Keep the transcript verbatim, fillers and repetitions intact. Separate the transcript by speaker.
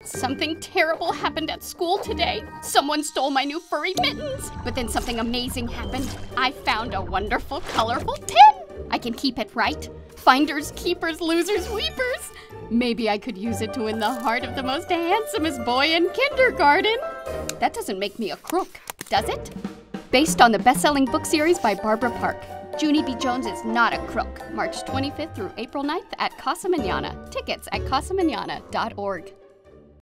Speaker 1: Something terrible happened at school today. Someone stole my new furry mittens. But then something amazing happened. I found a wonderful, colorful pin. I can keep it, right? Finders, keepers, losers, weepers. Maybe I could use it to win the heart of the most handsomest boy in kindergarten. That doesn't make me a crook, does it? Based on the best-selling book series by Barbara Park, Junie B. Jones is not a crook. March twenty-fifth through April ninth at Casa Manana. Tickets at casa manana dot org.